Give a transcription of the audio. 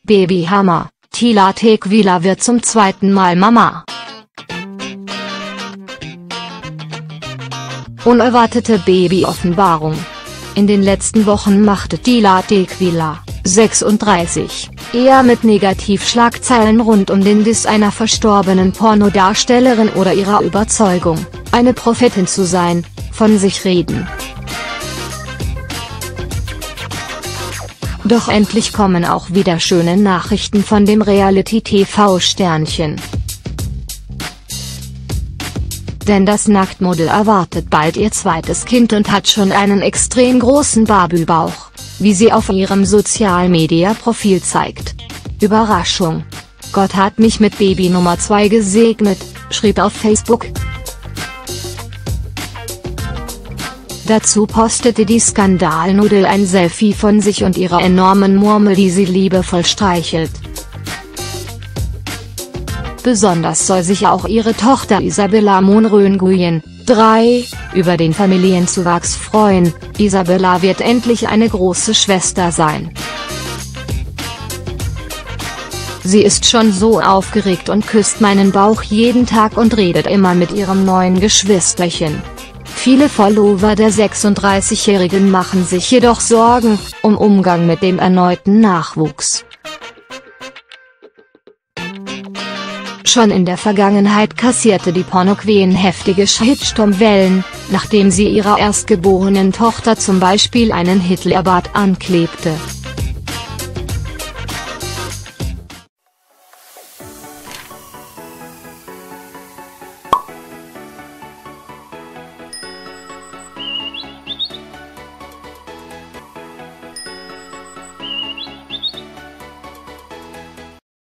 Babyhammer, Tila Tequila wird zum zweiten Mal Mama. Unerwartete Babyoffenbarung. In den letzten Wochen machte Tila Tequila, 36, eher mit Negativschlagzeilen rund um den Diss einer verstorbenen Pornodarstellerin oder ihrer Überzeugung, eine Prophetin zu sein, von sich reden. Doch endlich kommen auch wieder schöne Nachrichten von dem Reality-TV-Sternchen. Denn das Nacktmodel erwartet bald ihr zweites Kind und hat schon einen extrem großen Barbie-Bauch, wie sie auf ihrem Social-Media-Profil zeigt. Überraschung! Gott hat mich mit Baby Nummer 2 gesegnet, schrieb auf Facebook. Dazu postete die Skandalnudel ein Selfie von sich und ihrer enormen Murmel, die sie liebevoll streichelt. Besonders soll sich auch ihre Tochter Isabella Monrön-Nguyen, 3, über den Familienzuwachs freuen. Isabella wird endlich eine große Schwester sein. Sie ist schon so aufgeregt und küsst meinen Bauch jeden Tag und redet immer mit ihrem neuen Geschwisterchen. Viele Follower der 36-Jährigen machen sich jedoch Sorgen um Umgang mit dem erneuten Nachwuchs. Schon in der Vergangenheit kassierte die Porno-Queen heftige Shitstorm-Wellen, nachdem sie ihrer erstgeborenen Tochter zum Beispiel einen Hitlerbart anklebte.